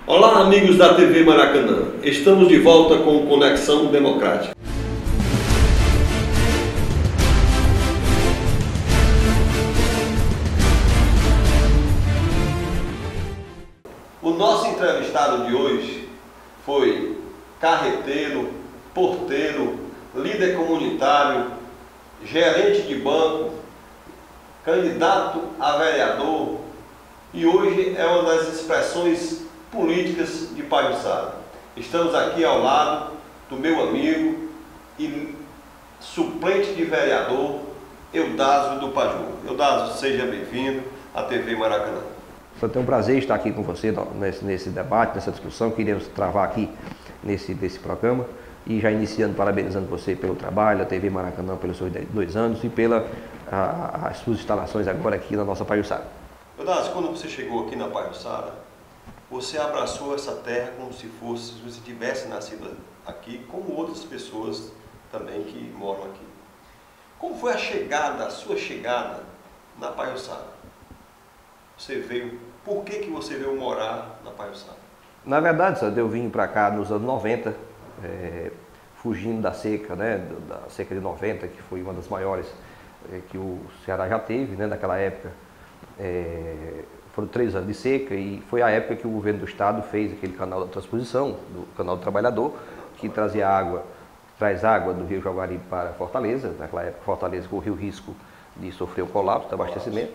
Olá, amigos da TV Maracanã. Estamos de volta com Conexão Democrática. O nosso entrevistado de hoje foi carreteiro, porteiro, líder comunitário, gerente de banco, candidato a vereador e hoje é uma das expressões políticas de Pajuçara. Estamos aqui ao lado do meu amigo e suplente de vereador, Eudásio do Paju. Eudásio, seja bem-vindo à TV Maracanã. Foi um prazer estar aqui com você nesse debate, nessa discussão que iremos travar aqui nesse programa. E já iniciando, parabenizando você pelo trabalho, a TV Maracanã pelos seus 2 anos e pelas suas instalações agora aqui na nossa Pajuçara. Eudásio, quando você chegou aqui na Pajuçara, você abraçou essa terra como se você tivesse nascido aqui, como outras pessoas também que moram aqui. Como foi a sua chegada na Pajuçara? Você veio, por que você veio morar na Pajuçara? Na verdade, eu vim para cá nos anos 90, fugindo da seca, né, da seca de 90, que foi uma das maiores que o Ceará já teve, né, naquela época. Foram 3 anos de seca e foi a época que o governo do estado fez aquele canal da transposição, do canal do trabalhador, que traz água do Rio Jaguaribe para Fortaleza. Naquela época Fortaleza correu o risco de sofrer o colapso do abastecimento.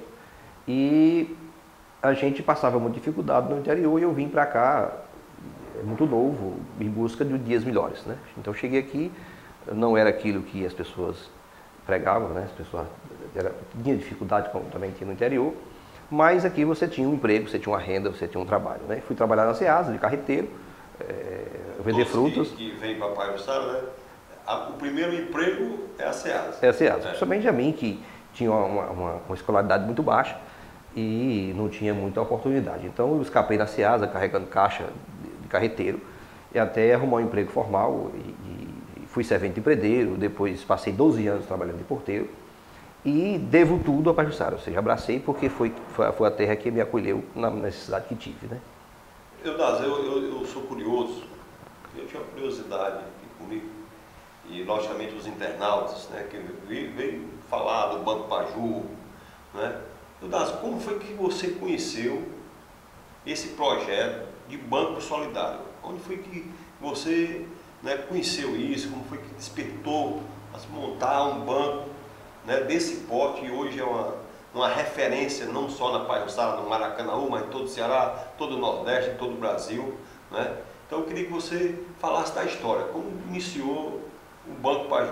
E a gente passava muita dificuldade no interior e eu vim para cá muito novo, em busca de dias melhores, né? Então cheguei aqui, não era aquilo que as pessoas pregavam, né? As pessoas tinham dificuldade, como também tinha no interior, mas aqui você tinha um emprego, você tinha uma renda, você tinha um trabalho, né? Fui trabalhar na Ceasa, de carreteiro, vender frutas. Que vem para Pajuçara, né? O primeiro emprego é a Ceasa. É a Ceasa, principalmente a mim, que tinha uma escolaridade muito baixa e não tinha muita oportunidade. Então eu escapei da Ceasa carregando caixa de carreteiro e até arrumar um emprego formal e fui servente de empreiteiro, depois passei 12 anos trabalhando de porteiro e devo tudo a Pajuçara, ou seja, abracei porque foi a terra que me acolheu na necessidade que tive, né? Eudásio, eu sou curioso, eu tinha curiosidade aqui comigo e logicamente os internautas, né, que veio falar do Banco Paju, né? Eudásio, como foi que você conheceu esse projeto de Banco Solidário? Onde foi que você, né, conheceu isso? Como foi que despertou a montar um banco, né, desse porte e hoje é uma referência não só na Pajuçara, no Maracanã, mas em todo o Ceará, todo o Nordeste, em todo o Brasil, né? Então eu queria que você falasse da história, como iniciou o Banco Paju.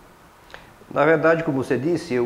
Na verdade, como você disse,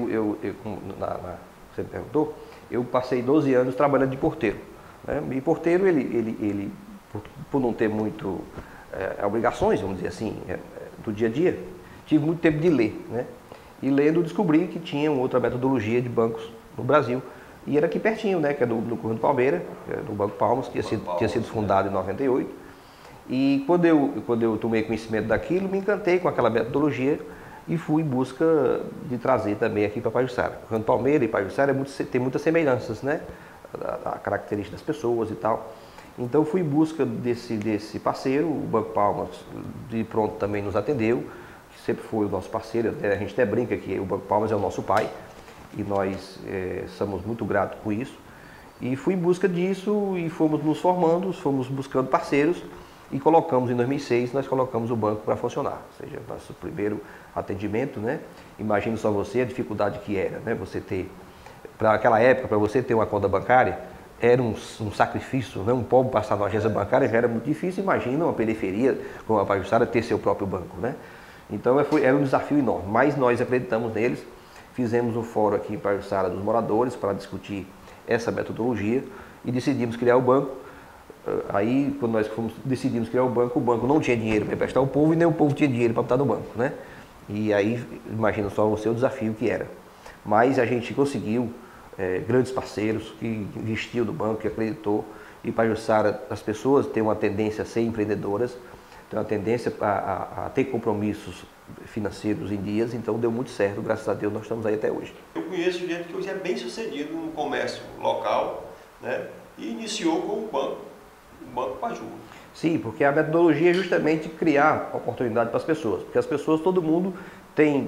você me perguntou, eu passei 12 anos trabalhando de porteiro, né? E porteiro, ele por não ter muito obrigações, vamos dizer assim, do dia a dia, tive muito tempo de ler, né? E lendo descobri que tinha uma outra metodologia de bancos no Brasil. E era aqui pertinho, né? Que é do Correio do Palmeira, do Banco Palmas, que tinha sido fundado em 98. E quando eu tomei conhecimento daquilo, me encantei com aquela metodologia e fui em busca de trazer também aqui para Pajuçara. Correio do Palmeira e Pajuçara tem muitas semelhanças, né? A característica das pessoas e tal. Então fui em busca desse parceiro, o Banco Palmas de pronto também nos atendeu, que sempre foi o nosso parceiro, a gente até brinca que o Banco Palmas é o nosso pai e nós somos muito gratos com isso. E fui em busca disso e fomos nos formando, fomos buscando parceiros e colocamos em 2006, nós colocamos o banco para funcionar, ou seja, nosso primeiro atendimento, né? Imagina só você a dificuldade que era, né? Você ter, para aquela época, para você ter uma conta bancária, era um sacrifício, né? Um pobre passar na agência bancária já era muito difícil, imagina uma periferia como a Pajuçara ter seu próprio banco, né? Então era um desafio enorme, mas nós acreditamos neles, fizemos um fórum aqui em Pajuçara dos moradores para discutir essa metodologia e decidimos criar o banco. Aí, quando nós decidimos criar o banco não tinha dinheiro para emprestar ao povo e nem o povo tinha dinheiro para botar no banco, né? E aí, imagina só o desafio que era. Mas a gente conseguiu grandes parceiros que investiram no banco, que acreditou. E Pajuçara, as pessoas têm uma tendência a ser empreendedoras, têm uma tendência a ter compromissos financeiros em dias, então deu muito certo, graças a Deus nós estamos aí até hoje. Eu conheço gente que hoje é bem sucedido no comércio local, né? E iniciou com o banco, Banco Paju. Sim, porque a metodologia é justamente criar oportunidade para as pessoas. Porque as pessoas, todo mundo tem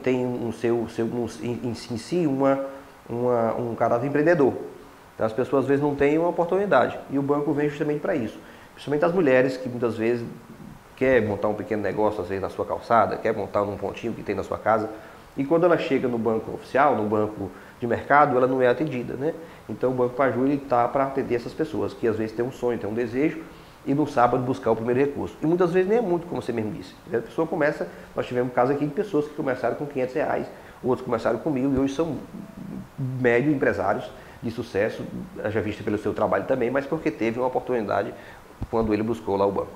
em si um caráter empreendedor. Então as pessoas às vezes não têm uma oportunidade. E o banco vem justamente para isso. Principalmente as mulheres que muitas vezes quer montar um pequeno negócio, às vezes na sua calçada, quer montar num pontinho que tem na sua casa. E quando ela chega no banco oficial, no banco de mercado, ela não é atendida, né? Então o Banco Paju está para atender essas pessoas que às vezes têm um sonho, têm um desejo e não sabem buscar o primeiro recurso. E muitas vezes nem é muito, como você mesmo disse. A pessoa começa, nós tivemos um caso aqui de pessoas que começaram com R$ 500, outros começaram com 1.000 e hoje são médio empresários de sucesso, já visto pelo seu trabalho também, mas porque teve uma oportunidade quando ele buscou lá o banco.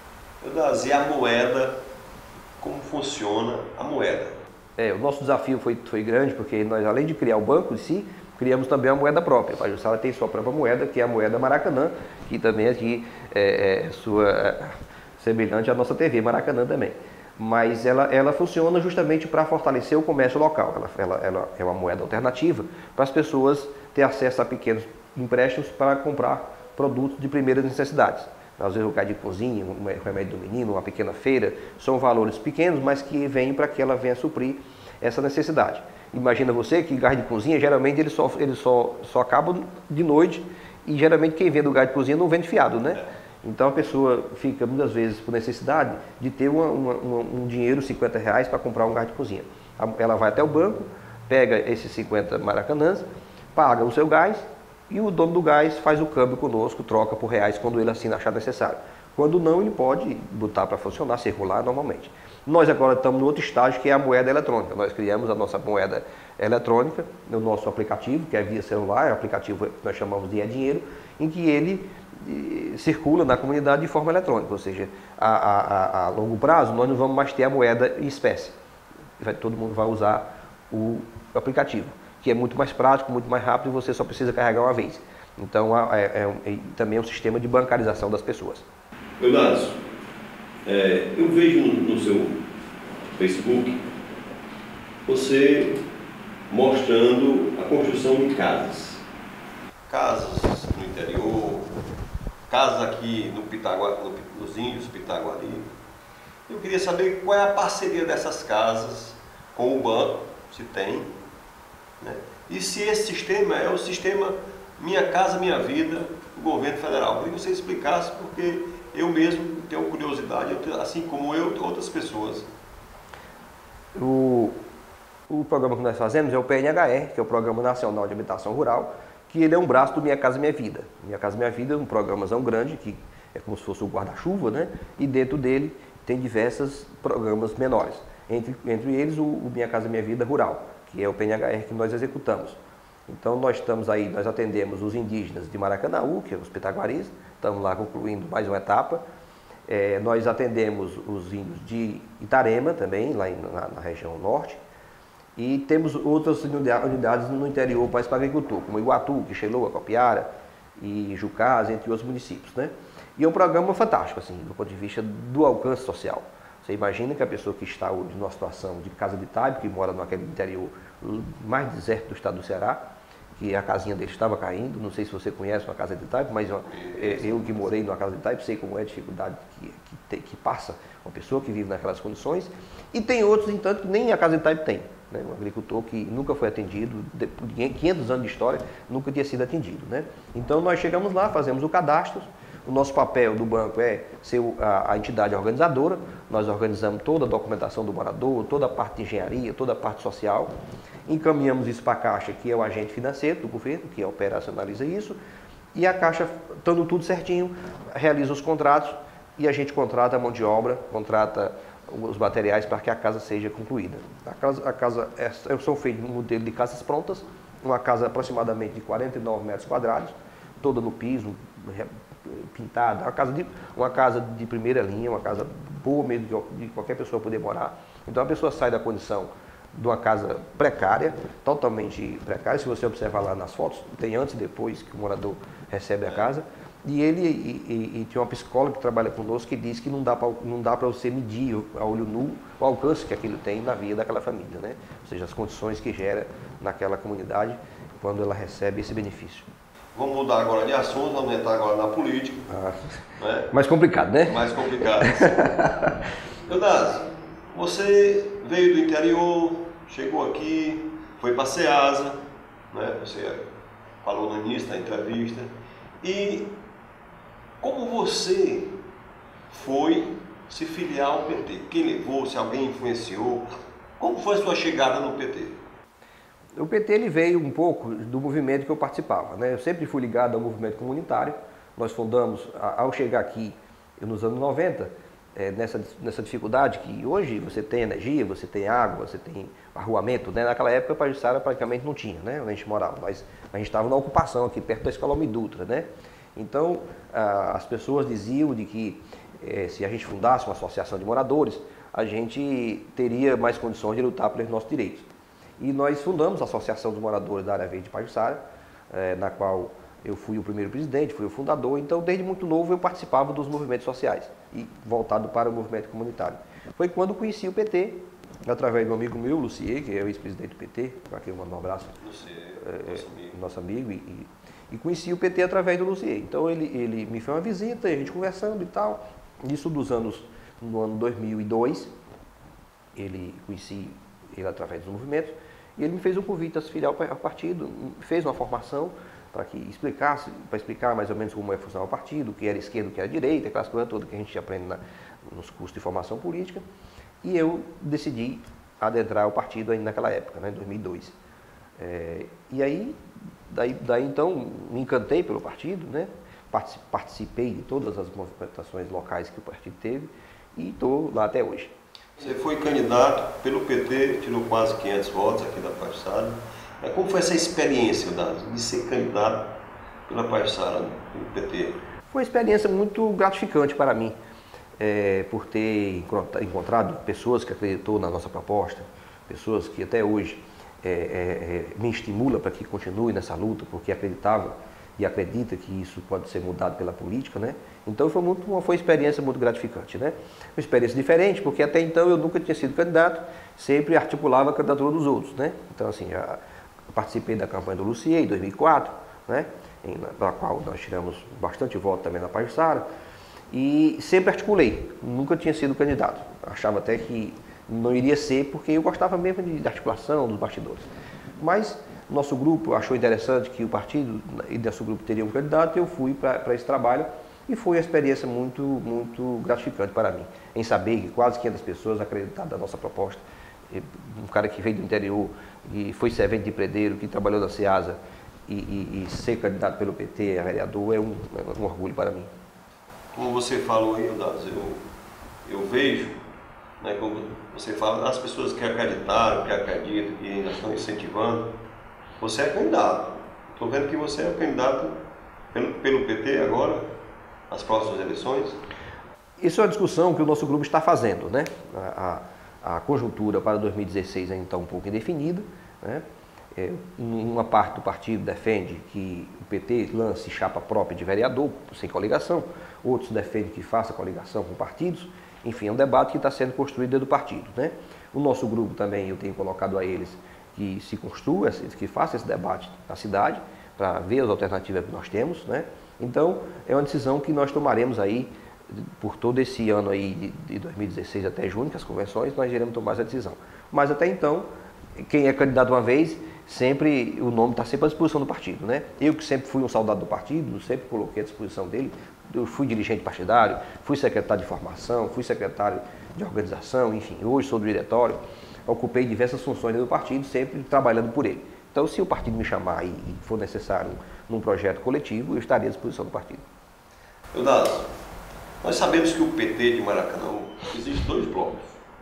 E a moeda, como funciona a moeda? O nosso desafio foi grande, porque nós, além de criar o banco em si, criamos também a moeda própria. A Pajuçara tem sua própria moeda, que é a moeda Maracanã, que também aqui é semelhante à nossa TV Maracanã também. Mas ela funciona justamente para fortalecer o comércio local. Ela é uma moeda alternativa para as pessoas terem acesso a pequenos empréstimos para comprar produtos de primeiras necessidades. Às vezes o gás de cozinha, um remédio do menino, uma pequena feira, são valores pequenos, mas que vêm para que ela venha suprir essa necessidade. Imagina você que gás de cozinha, geralmente ele só acaba de noite e geralmente quem vende o gás de cozinha não vende fiado, né? Então a pessoa fica muitas vezes por necessidade de ter um dinheiro, R$ 50 para comprar um gás de cozinha. Ela vai até o banco, pega esses 50 maracanãs, paga o seu gás, e o dono do gás faz o câmbio conosco, troca por reais quando ele assim achar necessário. Quando não, ele pode botar para funcionar, circular normalmente. Nós agora estamos no outro estágio, que é a moeda eletrônica. Nós criamos a nossa moeda eletrônica no nosso aplicativo, que é via celular, é um aplicativo que nós chamamos de dinheiro, em que ele circula na comunidade de forma eletrônica. Ou seja, a longo prazo nós não vamos mais ter a moeda em espécie. Todo mundo vai usar o aplicativo, que é muito mais prático, muito mais rápido e você só precisa carregar uma vez. Então, também é um sistema de bancarização das pessoas. Eudásio, eu vejo no seu Facebook você mostrando a construção de casas. Casas no interior, casas aqui nos Índios, Pitaguari. Eu queria saber qual é a parceria dessas casas com o banco, se tem, né? E se esse sistema é o sistema Minha Casa Minha Vida do governo federal. Eu queria que você explicasse, porque eu mesmo tenho curiosidade, assim como outras pessoas. O programa que nós fazemos é o PNHR, que é o Programa Nacional de Habitação Rural, que ele é um braço do Minha Casa Minha Vida. Minha Casa Minha Vida é um programazão grande, que é como se fosse o guarda-chuva, né? E dentro dele tem diversos programas menores. Entre eles o Minha Casa Minha Vida Rural, que é o PNHR que nós executamos. Então nós atendemos os indígenas de Maracanaú, que é os Pitaguaris, estamos lá concluindo mais uma etapa. Nós atendemos os índios de Itarema também, lá na região norte. E temos outras unidades no interior para o agricultor, como Iguatu, Quixeloa, Copiara e Jucás, entre outros municípios, né? E é um programa fantástico, assim, do ponto de vista do alcance social. Você imagina que a pessoa que está hoje numa situação de casa de taipo, que mora naquele interior mais deserto do estado do Ceará, que a casinha dele estava caindo, não sei se você conhece uma casa de taipo, mas eu que morei numa casa de taipo sei como é a dificuldade que passa uma pessoa que vive naquelas condições. E tem outros, entanto, que nem a casa de taipo tem, né? Um agricultor que nunca foi atendido, depois de 500 anos de história, nunca tinha sido atendido, né? Então nós chegamos lá, fazemos o cadastro. O nosso papel do banco é ser a entidade organizadora. Nós organizamos toda a documentação do morador, toda a parte de engenharia, toda a parte social. Encaminhamos isso para a Caixa, que é o agente financeiro do governo, que operacionaliza isso. E a Caixa, estando tudo certinho, realiza os contratos e a gente contrata a mão de obra, contrata os materiais para que a casa seja concluída. Eu sou feito um modelo de casas prontas, uma casa aproximadamente de 49 metros quadrados, toda no piso, pintada, uma casa de primeira linha, uma casa boa mesmo de qualquer pessoa poder morar. Então a pessoa sai da condição de uma casa precária, totalmente precária. Se você observar lá nas fotos, tem antes e depois que o morador recebe a casa. E tinha uma psicóloga que trabalha conosco que diz que não dá para você medir a olho nu o alcance que aquilo tem na vida daquela família, né? Ou seja, as condições que gera naquela comunidade quando ela recebe esse benefício. Vamos mudar agora de assunto, vamos entrar agora na política. Né? Mais complicado, né? Mais complicado. Eudásio, você veio do interior, chegou aqui, foi para a Ceasa, né? Você falou no início da entrevista. E como você foi se filiar ao PT? Quem levou, se alguém influenciou? Como foi a sua chegada no PT? O PT ele veio um pouco do movimento que eu participava, né? Eu sempre fui ligado ao movimento comunitário. Nós fundamos, ao chegar aqui nos anos 90, nessa dificuldade que hoje você tem energia, você tem água, você tem arruamento, né? Naquela época Pajuçara praticamente não tinha, né? Onde a gente morava, mas a gente estava na ocupação aqui perto da Escola Almir Dutra, né? Então as pessoas diziam de que se a gente fundasse uma associação de moradores, a gente teria mais condições de lutar pelos nossos direitos. E nós fundamos a Associação dos Moradores da Área Verde de Pajuçara, na qual eu fui o primeiro presidente, fui o fundador. Então, desde muito novo, eu participava dos movimentos sociais e voltado para o movimento comunitário. Foi quando conheci o PT, através do amigo meu, Lucier, que é o ex-presidente do PT, para quem eu mando um abraço, nosso amigo, e conheci o PT através do Lucier. Então, ele me fez uma visita, a gente conversando e tal. Isso no ano 2002, conheci ele através dos movimentos, e ele me fez um convite a se filiar ao partido, fez uma formação para explicar mais ou menos como funcionava o partido, o que era esquerda, o que era direita, aquelas coisas todas que a gente aprende nos cursos de formação política, e eu decidi adentrar o partido ainda naquela época, né, em 2002. E aí, daí então, me encantei pelo partido, né, participei de todas as movimentações locais que o partido teve, e estou lá até hoje. Você foi candidato pelo PT, tirou quase 500 votos aqui da Pajuçara. Como foi essa experiência, Eudásio, de ser candidato pela Pajuçara, pelo PT? Foi uma experiência muito gratificante para mim, por ter encontrado pessoas que acreditou na nossa proposta, pessoas que até hoje me estimulam para que continue nessa luta, porque acreditava e acredita que isso pode ser mudado pela política, né? Então foi uma experiência muito gratificante, né? Uma experiência diferente, porque até então eu nunca tinha sido candidato, sempre articulava a candidatura dos outros, né? Então assim, participei da campanha do Lucier em 2004, né? Na qual nós tiramos bastante voto também na Pajuçara, e sempre articulei, nunca tinha sido candidato. Achava até que não iria ser, porque eu gostava mesmo de articulação, dos bastidores. Mas nosso grupo achou interessante que o partido e nosso grupo teria um candidato, e eu fui para esse trabalho, e foi uma experiência muito, muito gratificante para mim, em saber que quase 500 pessoas acreditaram na nossa proposta. Um cara que veio do interior e foi servente de predeiro, que trabalhou na Ceasa, e ser candidato pelo PT a vereador é um orgulho para mim. Como você falou aí, Eudásio, eu vejo, né, como você fala, as pessoas que acreditaram, que acreditam, que ainda estão incentivando. Você é candidato. Estou vendo que você é candidato pelo PT agora, nas próximas eleições. Isso é uma discussão que o nosso grupo está fazendo, né? A conjuntura para 2016 ainda está um pouco indefinida, né? Uma parte do partido defende que o PT lance chapa própria de vereador, sem coligação. Outros defendem que faça coligação com partidos. Enfim, é um debate que está sendo construído dentro do partido, né? O nosso grupo também, eu tenho colocado a eles que se construa, que faça esse debate na cidade, para ver as alternativas que nós temos, né? Então, é uma decisão que nós tomaremos aí, por todo esse ano aí, de 2016 até junho, que as convenções, nós iremos tomar essa decisão. Mas até então, quem é candidato uma vez, sempre, o nome está sempre à disposição do partido, né? Eu que sempre fui um soldado do partido, sempre coloquei à disposição dele, eu fui dirigente partidário, fui secretário de formação, fui secretário de organização, enfim, hoje sou do diretório, ocupei diversas funções do partido, sempre trabalhando por ele. Então, se o partido me chamar e for necessário num projeto coletivo, eu estarei à disposição do partido. Eudásio, nós sabemos que o PT de Maracanã existe dois blocos.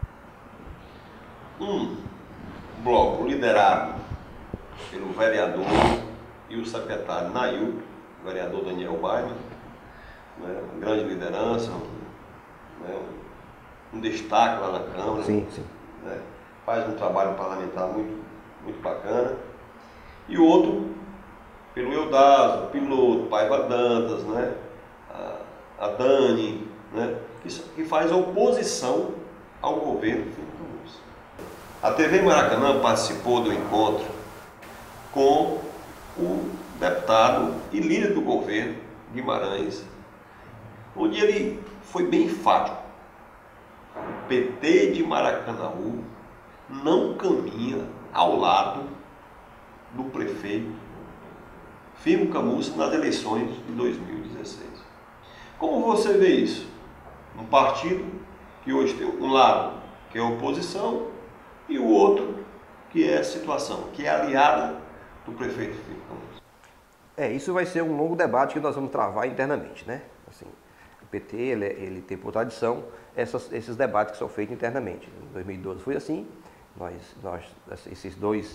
Um bloco liderado pelo vereador e o secretário Nailton, o vereador Daniel Baima, né, uma grande liderança, um destaque lá na Câmara. Sim, sim. Né, faz um trabalho parlamentar muito, muito bacana. E outro, pelo Eudásio, piloto, Paiva Dantas, né, a Dani, né, que faz oposição ao governo Filipe Nunes. A TV Maracanã participou do encontro com o deputado e líder do governo, Guimarães, onde ele foi bem enfático. O PT de Maracanaú não caminha ao lado do prefeito Firmo Camussa nas eleições de 2016. Como você vê isso? Um partido que hoje tem um lado que é oposição e o outro que é a situação, que é aliada do prefeito Firmo Camussa. Isso vai ser um longo debate que nós vamos travar internamente, né? Assim, o PT ele tem por tradição esses debates que são feitos internamente. Em 2012 foi assim, esses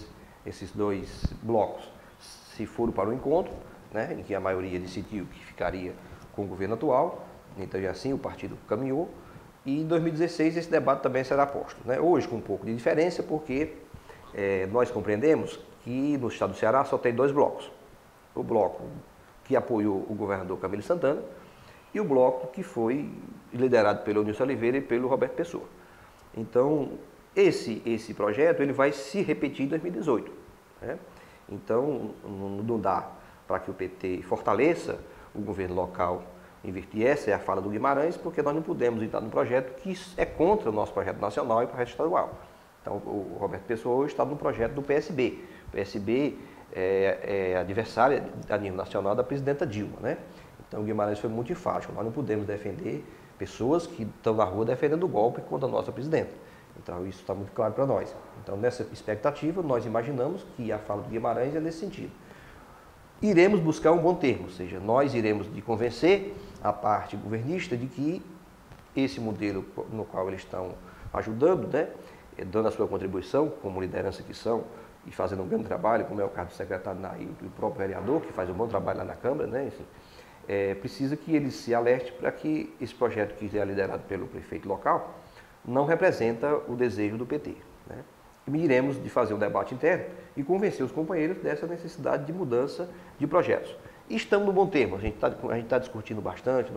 dois blocos se foram para o encontro, né, em que a maioria decidiu que ficaria com o governo atual, então e assim o partido caminhou, e em 2016 esse debate também será posto, né? Hoje com um pouco de diferença, porque nós compreendemos que no estado do Ceará só tem dois blocos. O bloco que apoiou o governador Camilo Santana e o bloco que foi liderado pelo Nilson Oliveira e pelo Roberto Pessoa. Então, esse projeto ele vai se repetir em 2018. Né? Então, não dá para que o PT fortaleça o governo local e essa é a fala do Guimarães, porque nós não podemos entrar num projeto que é contra o nosso projeto nacional e o projeto estadual. Então, o Roberto Pessoa hoje está no projeto do PSB. O PSB é adversária a nível nacional da presidenta Dilma, né? Então o Guimarães foi muito enfático, nós não podemos defender pessoas que estão na rua defendendo o golpe contra a nossa presidenta. Então isso está muito claro para nós. Então nessa expectativa nós imaginamos que a fala do Guimarães é nesse sentido. Iremos buscar um bom termo, ou seja, nós iremos de convencer a parte governista de que esse modelo no qual eles estão ajudando, né, dando a sua contribuição como liderança que são, e fazendo um grande trabalho, como é o caso do secretário Nair e o próprio vereador, que faz um bom trabalho lá na Câmara, né? Enfim, precisa que ele se alerte para que esse projeto que é liderado pelo prefeito local não representa o desejo do PT. Né? E iremos de fazer um debate interno e convencer os companheiros dessa necessidade de mudança de projetos. E estamos no bom termo, a gente está discutindo bastante,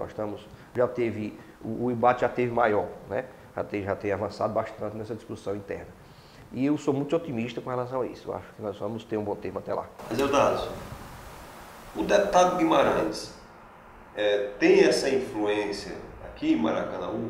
o embate já teve maior, né? já tem avançado bastante nessa discussão interna. E eu sou muito otimista com relação a isso. Eu acho que nós vamos ter um bom termo até lá. Mas, Eudásio, o deputado Guimarães tem essa influência aqui em Maracanaú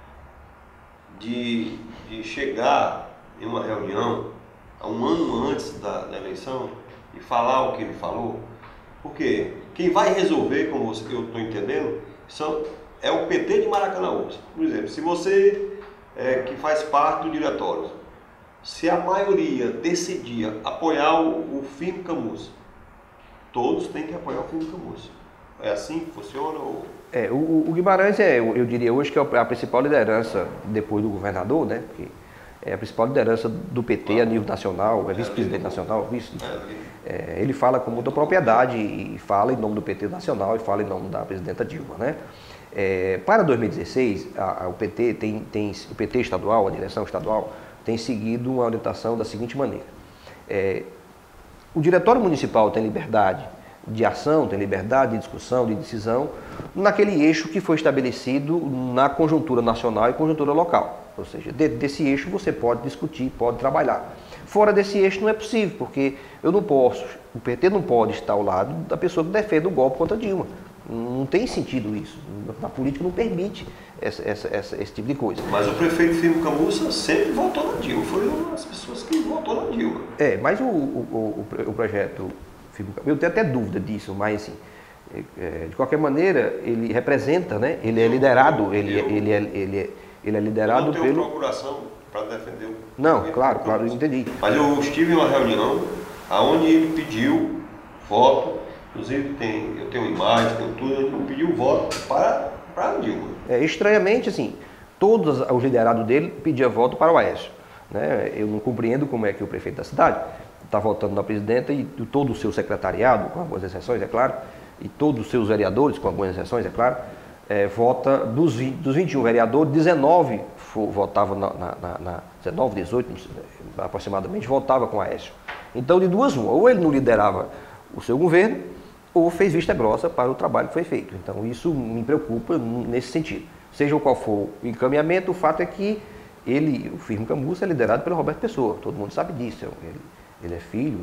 de chegar em uma reunião um ano antes da eleição e falar o que ele falou? Porque quem vai resolver, como eu estou entendendo, é o PT de Maracanaú. Por exemplo, se você que faz parte do diretório, se a maioria decidir apoiar o Firmo Camussa, todos têm que apoiar o Firmo Camussa. É assim que funciona? Ou... O Guimarães eu diria hoje que é a principal liderança depois do governador, né? Porque é a principal liderança do PT a nível nacional, é vice-presidente nacional, ele fala com muita propriedade e fala em nome do PT nacional e fala em nome da presidenta Dilma, né? Para 2016, o PT estadual, a direção estadual, tem seguido uma orientação da seguinte maneira. O diretório municipal tem liberdade de ação, tem liberdade de discussão, de decisão, naquele eixo que foi estabelecido na conjuntura nacional e conjuntura local. Ou seja, dentro desse eixo você pode discutir, pode trabalhar. Fora desse eixo não é possível, porque o PT não pode estar ao lado da pessoa que defende o golpe contra Dilma. Não tem sentido isso. Na política não permite esse tipo de coisa. Mas o prefeito Firmo Camussa sempre votou na Dilma. Foi uma das pessoas que votou na Dilma. Mas o projeto Firmo Camussa, eu tenho até dúvida disso, mas assim, de qualquer maneira, ele representa, né? Ele é liderado, ele é liderado pelo... Eu não tenho procuração para defender o... Não, claro, eu entendi. Mas eu estive em uma reunião onde ele pediu voto. Inclusive, eu tenho imagem, tenho tudo, ele pediu voto para a Dilma. Estranhamente, assim, todos os liderados dele pediam voto para o Aécio. Né? Eu não compreendo como é que o prefeito da cidade está votando na presidenta e todo o seu secretariado, com algumas exceções, é claro, e todos os seus vereadores, com algumas exceções, é claro, vota, dos 21 vereadores, 19 votavam 19, 18 aproximadamente, votava com o Aécio. Então, de duas uma, ou ele não liderava o seu governo, ou fez vista grossa para o trabalho que foi feito. Então isso me preocupa nesse sentido. Seja qual for o encaminhamento, o fato é que o Firmo Camussa é liderado pelo Roberto Pessoa, todo mundo sabe disso, Ele é filho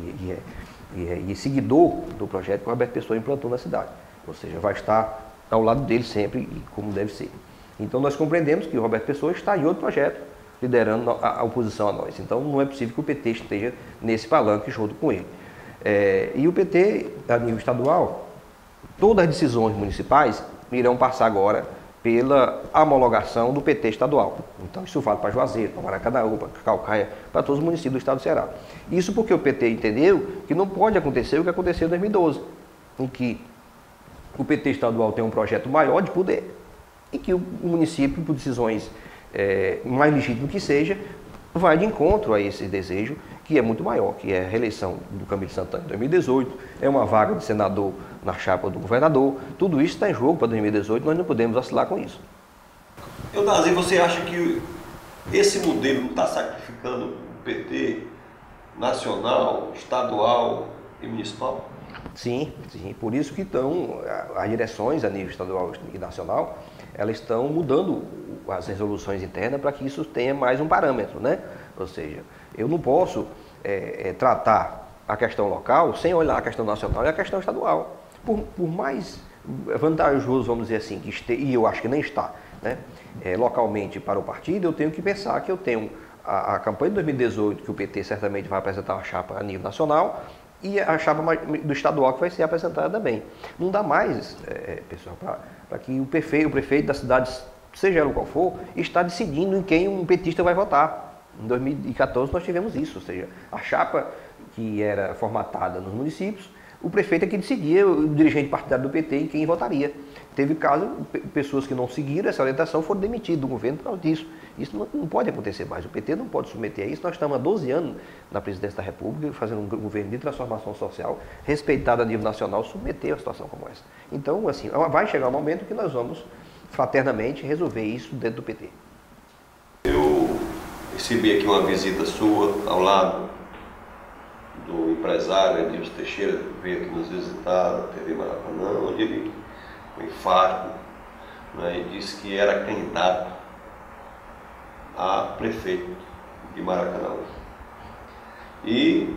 e é seguidor do projeto que o Roberto Pessoa implantou na cidade. Ou seja, vai estar ao lado dele sempre e como deve ser. Então nós compreendemos que o Roberto Pessoa está em outro projeto, liderando a oposição a nós. Então não é possível que o PT esteja nesse palanque junto com ele. E o PT, a nível estadual, todas as decisões municipais irão passar agora pela homologação do PT estadual. Então isso vale para Juazeiro, para Maracanaú, para Calcaia, para todos os municípios do estado do Ceará. Isso porque o PT entendeu que não pode acontecer o que aconteceu em 2012, em que o PT estadual tem um projeto maior de poder e que o município, por decisões mais legítimas que seja, vai de encontro a esse desejo que é muito maior, que é a reeleição do Camilo Santana em 2018, é uma vaga de senador na chapa do governador, tudo isso está em jogo para 2018, nós não podemos vacilar com isso. Eudásio, você acha que esse modelo não está sacrificando o PT nacional, estadual e municipal? Sim, por isso que estão as direções a nível estadual e nacional, elas estão mudando as resoluções internas para que isso tenha mais um parâmetro, né? Ou seja, eu não posso tratar a questão local sem olhar a questão nacional e a questão estadual. Por mais vantajoso, vamos dizer assim, que esteja, e eu acho que nem está, né, localmente para o partido, eu tenho que pensar que eu tenho a campanha de 2018, que o PT certamente vai apresentar uma chapa a nível nacional, e a chapa do estadual que vai ser apresentada também. Não dá mais, pessoal, para que o prefeito da cidade, seja ela qual for, está decidindo em quem um petista vai votar. Em 2014 nós tivemos isso, ou seja, a chapa que era formatada nos municípios, o prefeito é que decidia, o dirigente partidário do PT, em quem votaria. Teve caso, pessoas que não seguiram essa orientação foram demitidas do governo por causa disso. Isso não pode acontecer mais. O PT não pode submeter a isso. Nós estamos há 12 anos na presidência da República, fazendo um governo de transformação social, respeitado a nível nacional, submeter a situação como essa. Então, assim, vai chegar um momento que nós vamos, fraternamente, resolver isso dentro do PT. Eu recebi aqui uma visita sua ao lado do empresário Edilson Teixeira, veio aqui nos visitar na TV Maracanã, onde ele foi enfático, né, e disse que era candidato a prefeito de Maracanã. E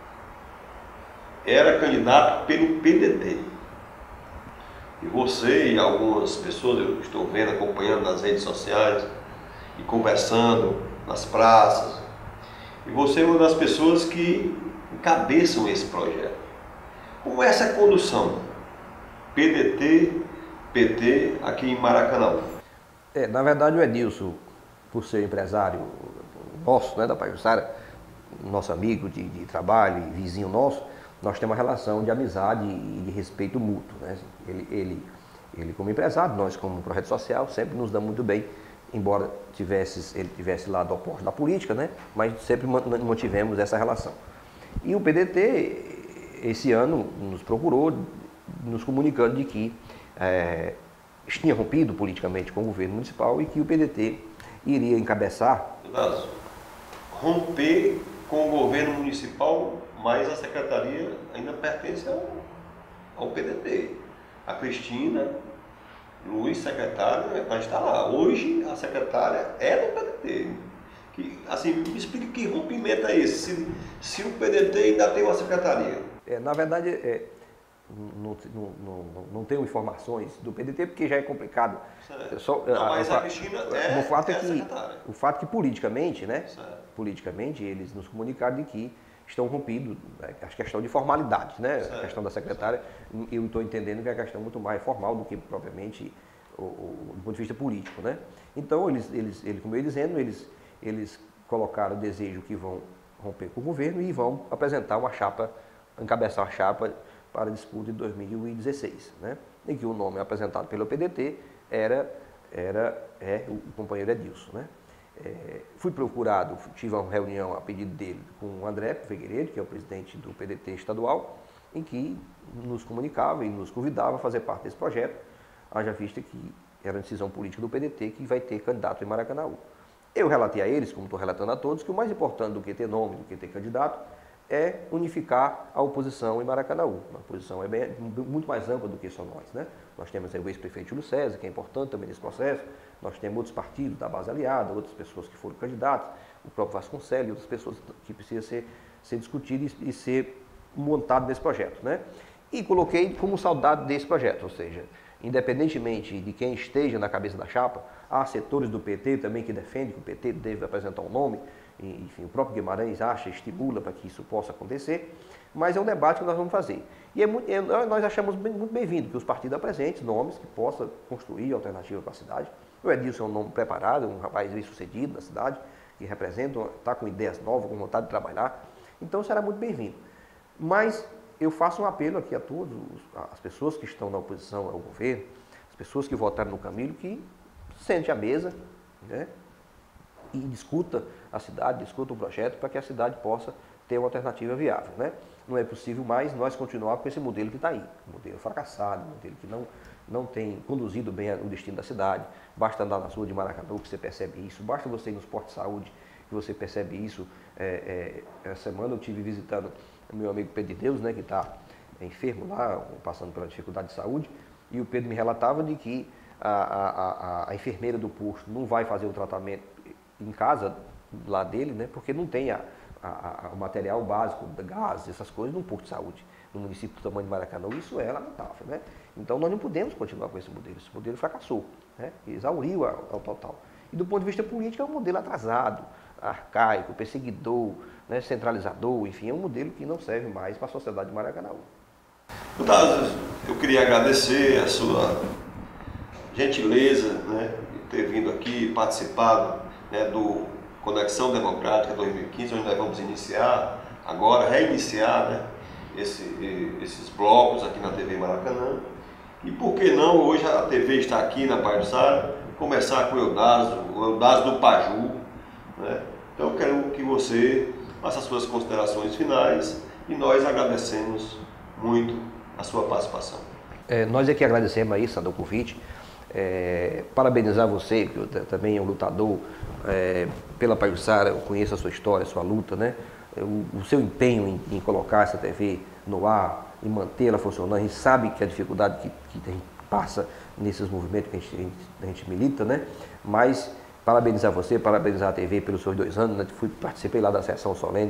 era candidato pelo PDT. E você e algumas pessoas, eu estou vendo, acompanhando nas redes sociais e conversando nas praças, e você é uma das pessoas que encabeçam esse projeto. Como é essa condução? PDT, PT aqui em Maracanã? Na verdade, o Edilson, por ser empresário nosso, né, da Pajuçara, nosso amigo de trabalho e vizinho nosso, nós temos uma relação de amizade e de respeito mútuo, né? Ele como empresário, nós como projeto social, sempre nos damos muito bem, embora ele tivesse lado oposto da política, né? Mas sempre mantivemos essa relação. E o PDT, esse ano, nos procurou, nos comunicando de que tinha rompido politicamente com o governo municipal e que o PDT iria encabeçar. Romper com o governo municipal, mas a secretaria ainda pertence ao PDT. A Cristina Luiz, secretária, vai estar lá. Hoje a secretária é do PDT. Assim, me explica que rompimento é esse, se o PDT ainda tem uma secretaria. Na verdade, não tenho informações do PDT, porque já é complicado. Mas a Cristina é secretária. O fato é que politicamente, né? Politicamente, eles nos comunicaram de que estão rompidos, a questão de formalidade, né? A questão da secretária, eu estou entendendo que é uma questão muito mais formal do que propriamente do ponto de vista político, né? Então, como eu ia dizendo, eles colocaram o desejo que vão romper com o governo e vão apresentar uma chapa, encabeçar uma chapa para a disputa de 2016, né? Em que o nome apresentado pelo PDT é o companheiro Edilson, né? Fui procurado, tive uma reunião a pedido dele com o André Figueiredo, que é o presidente do PDT estadual, em que nos comunicava e nos convidava a fazer parte desse projeto, haja vista que era uma decisão política do PDT que vai ter candidato em Maracanaú. Eu relatei a eles, como estou relatando a todos, que o mais importante do que ter nome, do que ter candidato, é unificar a oposição em Maracanaú. A oposição é muito mais ampla do que só nós, né? Nós temos aí o ex-prefeito Júlio César, que é importante também nesse processo, nós temos outros partidos da base aliada, outras pessoas que foram candidatos, o próprio Vasconcelos e outras pessoas que precisam ser discutido e ser montado nesse projeto, né? E coloquei como saudade desse projeto, ou seja, independentemente de quem esteja na cabeça da chapa, há setores do PT também que defendem que o PT deve apresentar um nome, enfim, o próprio Guimarães acha, estimula para que isso possa acontecer, mas é um debate que nós vamos fazer. E nós achamos muito bem-vindo que os partidos apresentem nomes que possam construir alternativa para a cidade. O Edilson é um nome preparado, um rapaz bem-sucedido na cidade, que representa, está com ideias novas, com vontade de trabalhar, então será muito bem-vindo. Mas eu faço um apelo aqui a todas as pessoas que estão na oposição ao governo, as pessoas que votaram no Camilo, que sente à mesa, né, e discuta a cidade, discuta o projeto para que a cidade possa ter uma alternativa viável, né? Não é possível mais nós continuar com esse modelo que está aí, um modelo fracassado, um modelo que não tem conduzido bem o destino da cidade. Basta andar na rua de Maracatu que você percebe isso, basta você ir nos postos de saúde que você percebe isso. Essa semana eu estive visitando o meu amigo Pedro de Deus, né, que está enfermo lá, passando pela dificuldade de saúde, e o Pedro me relatava de que a enfermeira do posto não vai fazer o tratamento em casa lá dele, né, porque não tem o material básico, gás, essas coisas, num posto de saúde, no município do tamanho de Maracanã. Isso é lamentável, né? Então nós não podemos continuar com esse modelo fracassou, né? Exauriu ao total. E do ponto de vista político é um modelo atrasado, arcaico, perseguidor, né, centralizador, enfim, é um modelo que não serve mais para a sociedade de Maracanã. Deputado, eu queria agradecer a sua gentileza, né, de ter vindo aqui, participado, né, do Conexão Democrática 2015, onde nós vamos iniciar, agora reiniciar, né, esses blocos aqui na TV Maracanã. E por que não, hoje a TV está aqui na Pajuçara, começar com o Eudazo do Paju, né? Então eu quero que você faça as suas considerações finais e nós agradecemos muito a sua participação. Nós aqui agradecemos aí, Sandro, o convite. Parabenizar você, que também é um lutador pela Pajuçara, eu conheço a sua história, a sua luta, né? O seu empenho em colocar essa TV no ar e mantê-la funcionando. A gente sabe que a dificuldade que a gente passa nesses movimentos que a gente milita, né? Mas parabenizar você, parabenizar a TV pelos seus 2 anos, né? Participei lá da sessão solene,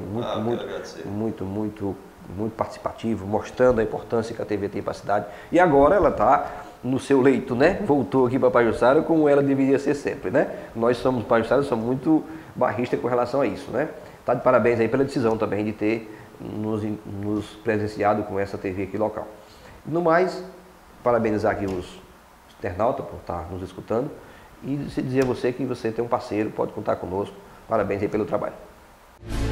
muito participativo, mostrando a importância que a TV tem para a cidade. E agora ela está no seu leito, né? Voltou aqui para Pajuçara como ela deveria ser sempre, né? Nós somos Pajuçara, somos muito barristas com relação a isso, né? Tá de parabéns aí pela decisão também de ter nos presenciado com essa TV aqui local. No mais, parabenizar aqui os internautas por estar nos escutando e dizer a você que você tem um parceiro, pode contar conosco. Parabéns aí pelo trabalho.